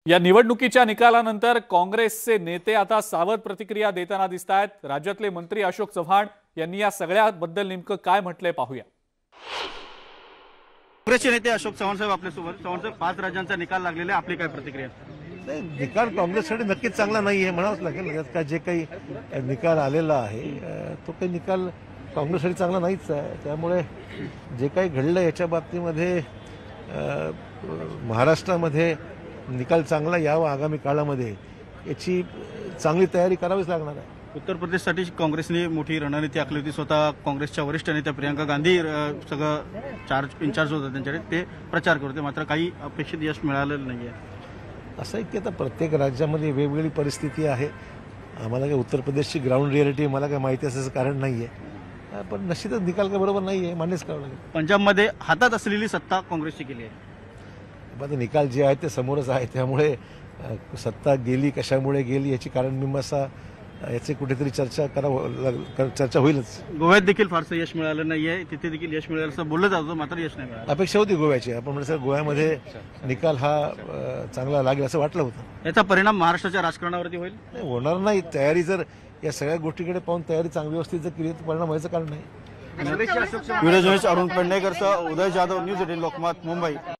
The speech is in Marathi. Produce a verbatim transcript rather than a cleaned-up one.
या निवडणुकीच्या निकालानंतर काँग्रेसचे नेते आता सावध प्रतिक्रिया देताना दिसतायत। राज्यातले मंत्री अशोक चव्हाण यांनी या सगळ्याबद्दल नेमकं काय म्हटलंय पाहूया। काँग्रेसचे नेते अशोक चव्हाण साहेब आपल्या सोबत। चव्हाण साहेब, पाच राज्यांचा निकाल लागलेला आहे, आपली काय प्रतिक्रिया? नाही, निकाल काँग्रेससाठी नक्कीच चांगला नाही आहे म्हणावंच लागेल। का जे काही निकाल आलेला आहे तो काही निकाल काँग्रेससाठी चांगला नाहीच आहे। त्यामुळे जे काही घडलं याच्या बाबतीमध्ये महाराष्ट्रामध्ये निकाल चांगला यावा आगामी काळामध्ये याची चांगली तयारी करावीच लागणार आहे। उत्तर प्रदेशसाठी काँग्रेसने मोठी रणनीती आखली होती। स्वतः काँग्रेसच्या वरिष्ठ नेत्या प्रियंका गांधी सगळं चार्ज इन्चार्ज होतं त्यांच्याकडे, ते प्रचार करते, मात्र काही अपेक्षित यश मिळालेलं नाही आहे। असं आहे की आता प्रत्येक राज्यामध्ये वेगवेगळी परिस्थिती आहे। आम्हाला काही उत्तर प्रदेशची ग्राउंड रियालिटी मला काही माहिती असायचं कारण नाही आहे, पण निश्चितच निकाल काही बरोबर नाही आहे, मान्यच करावं लागेल। पंजाबमध्ये हातात असलेली सत्ता काँग्रेसची केली आहे। आता निकाल जे आहे ते समोरच आहे, त्यामुळे सत्ता गेली कशामुळे गेली याची कारण मीमांसा याची कुठेतरी चर्चा करावं चर्चा होईलच। गोव्यात देखील फारसं यश मिळालं नाही आहे, तिथे देखील यश मिळालं असं बोललं जातं, मात्र यश नाही मिळालं। अपेक्षा होती गोव्याची, आपण म्हणजे गोव्यामध्ये निकाल हा चांगला लागेल असं वाटलं होतं। याचा परिणाम महाराष्ट्राच्या राजकारणावरती होईल? नाही, होणार नाही। तयारी जर या सगळ्या गोष्टीकडे पाहून तयारी चांगली व्यवस्थित जर केली तर परिणाम व्हायचं कारण नाही। व्हिडिओ जर्नलिस्ट अरुण पेडणेकरसह उदय जाधव, न्यूज एटीन लोकमत, मुंबई।